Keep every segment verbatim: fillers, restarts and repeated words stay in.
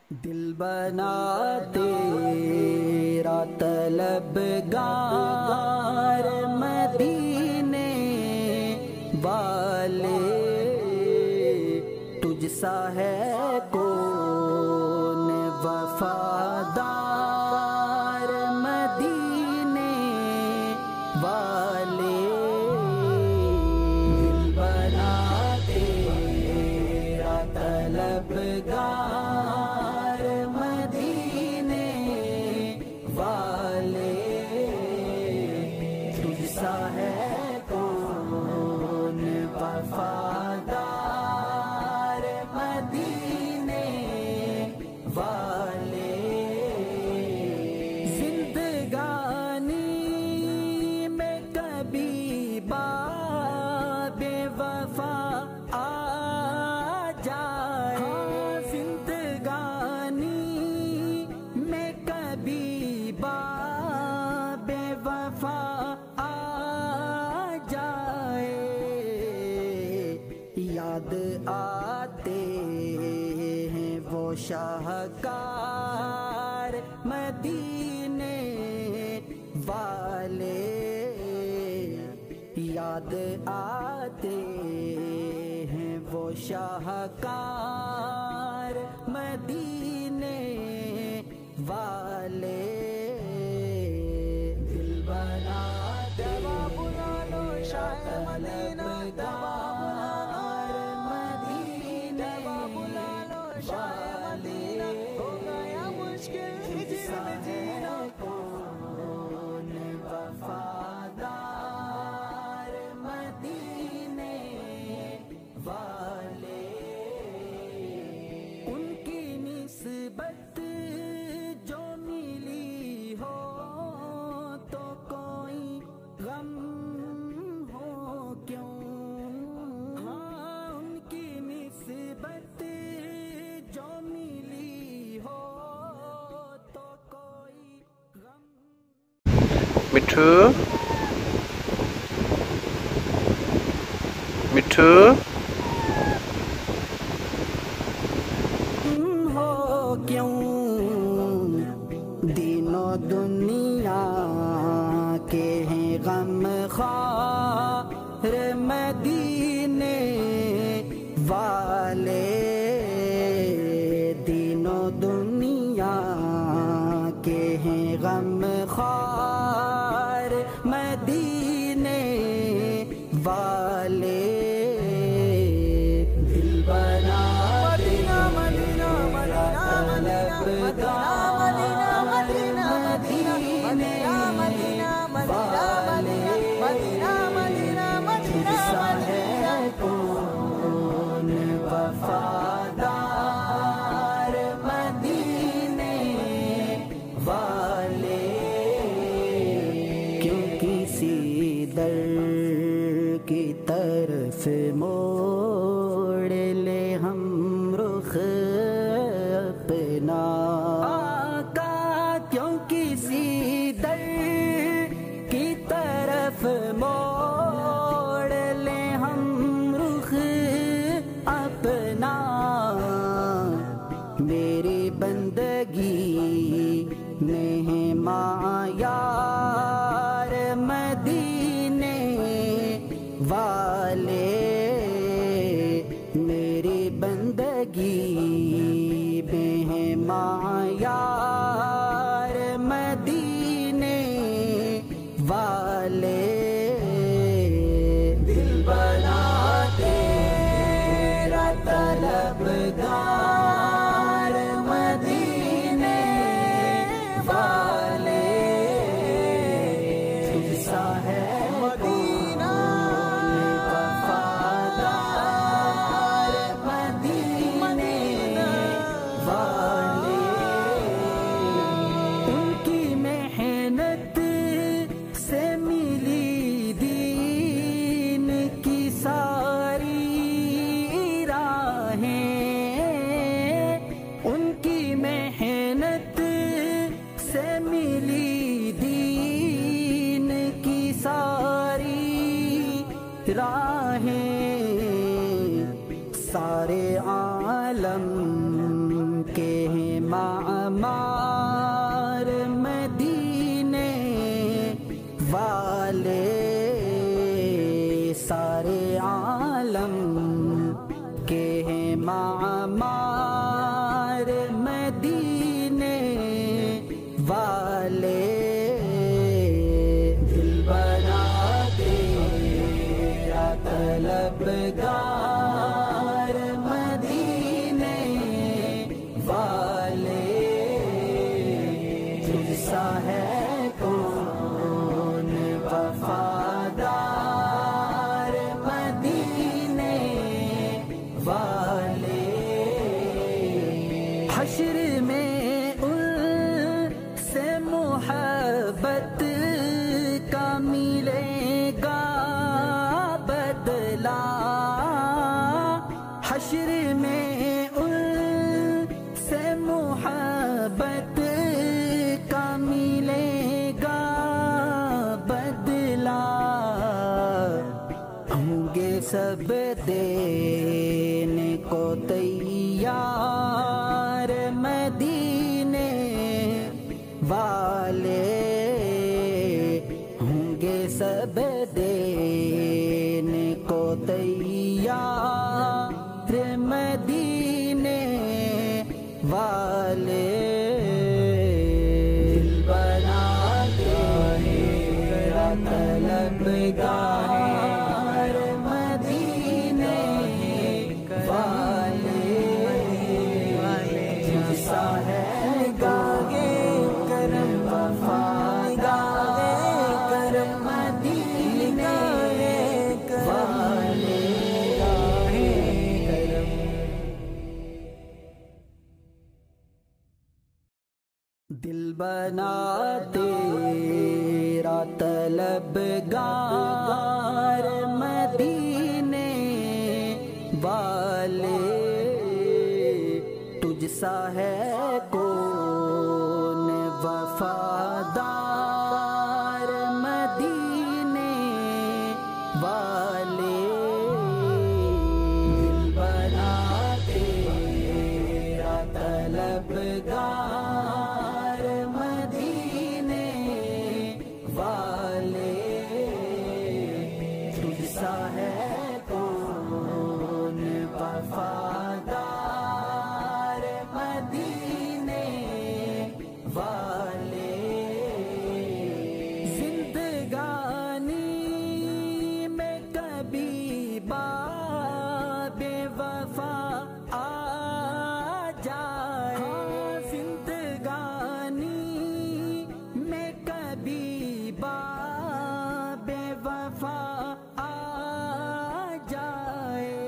دل بنا تیرا طلبگار مدینے والے، تجھ سا ہے کون وفادار مدینے والے۔ دل بنا تیرا طلبگار مدینے والے، تجھ سا ہے کون وفادار مدینے والے۔ زندگانی میں کبھی باب وفا آ جائے، زندگانی میں کبھی باب وفا آ جائے، یاد آتے ہیں وہ شاہکار مدینے والے، یاد آتے ہیں وہ شاہکار مدینے والے۔ دل بنا دوا بلا لو شاہ مدینہ، دوا مدینے بلا لو شاہ مدینہ، ہو گیا مشکل ہجر میں جینا، کون وفادار مدینے والے۔ ان کی نسبت جو ملی ہو تو کوئی غم ہو کیوں، ہاں ان کی نسبت جو ملی ہو تو کوئی غم۔ مٹھو مٹھو ہو کیوں، دین و دنیا کے ہیں غم خوار مدینے والے، دین و دنیا کے ہیں غم خوار مدینے والے۔ دل بنا مدینہ مدینہ مدینہ مدینہ مدینہ مدینے والے، تجھ سا ہے کون وفادار مدینے والے۔ کیوں کسی در کی طرف موڑ لے ہم رخ اپنا، آقا کیوں کسی در کی طرف موڑ لے ہم رخ اپنا، میری بندگی میں ہے معیار مدینے والے، میری بندگی میں ہے معیار مدینے والے۔ دل بنا تیرا طلبگار مدینے والے، تجھ سا ہے مدینہ وفادار مدینے والے۔ معمار مدینے والے سارے عالم کے ہیں معمار مدینے والے دل بنا تیرا طلبگار مدینے والے تجھ سا ہے کون وفادار مدینے والے حشر میں ان سے محبت کا ملے گا بدلا حشر میں ان سے محبت کا ملے گا بدلا ہوں گے سب دینے کو تیار مدینے والے ہوں گے سب دینے کو تیار مدینے والے دل بنا تیرا طلبگار مدینے والے تجھ سا ہے گاہے کرم وفادار کرم مدینے والے دل بنا تیرا طلبگار مدینے والے تجھ سا ہے کون وفادار مدینے والے دل بنا تیرا طلبگار مدینے والے تجھ سا ہے کون وفادار مدینے والے زندگانی میں کبھی باب وفا آ جائے زندگانی میں کبھی باب وفا آ جائے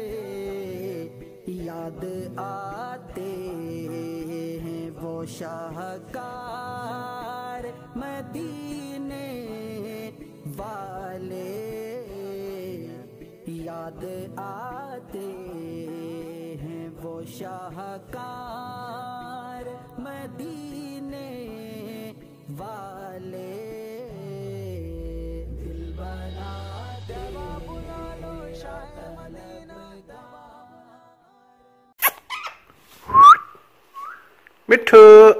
یاد آتے ہیں وہ شاہکار مدینے والے یاد آتے ہیں وہ شاہکار مدینے والے دل بنا دوا بلا لو شاہ مدینہ مٹھو